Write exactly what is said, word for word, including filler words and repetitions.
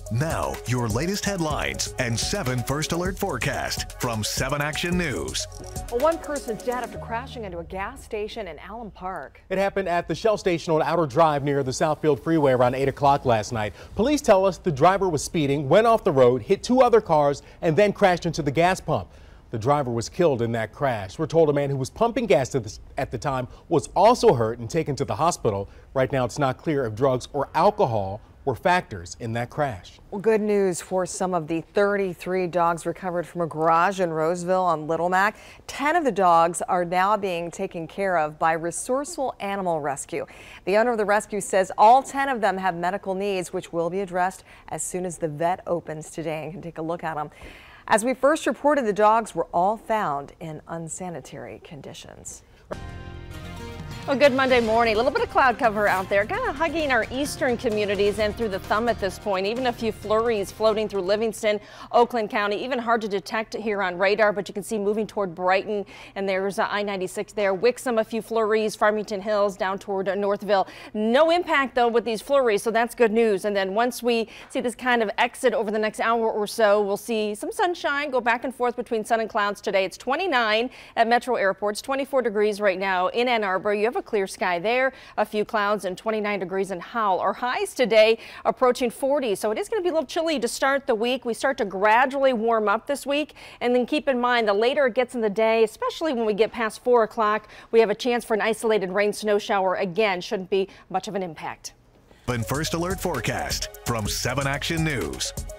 Now, your latest headlines and seven First Alert forecast from seven Action News. Well, one person's dead after crashing into a gas station in Allen Park. It happened at the Shell station on Outer Drive near the Southfield Freeway around eight o'clock last night. Police tell us the driver was speeding, went off the road, hit two other cars, and then crashed into the gas pump. The driver was killed in that crash. We're told a man who was pumping gas at the, at the time was also hurt and taken to the hospital. Right now, it's not clear if drugs or alcohol were factors in that crash. Well, good news for some of the thirty-three dogs recovered from a garage in Roseville on Little Mac. ten of the dogs are now being taken care of by Resourceful Animal Rescue. The owner of the rescue says all ten of them have medical needs, which will be addressed as soon as the vet opens today and can take a look at them. As we first reported, the dogs were all found in unsanitary conditions. Well, good Monday morning. A little bit of cloud cover out there, kind of hugging our eastern communities and through the thumb at this point. Even a few flurries floating through Livingston, Oakland County. Even hard to detect here on radar, but you can see moving toward Brighton. And there's uh, I ninety-six there. Wixom, a few flurries. Farmington Hills down toward uh, Northville. No impact, though, with these flurries, so that's good news. And then once we see this kind of exit over the next hour or so, we'll see some sunshine go back and forth between sun and clouds today. It's twenty-nine at Metro Airports, twenty-four degrees right now in Ann Arbor. You have a clear sky there, a few clouds, and twenty-nine degrees in Howell. Our highs today approaching forty, so it is going to be a little chilly to start the week. We start to gradually warm up this week, and then keep in mind the later it gets in the day, especially when we get past four o'clock, we have a chance for an isolated rain snow shower again. Shouldn't be much of an impact. First Alert forecast from seven Action News.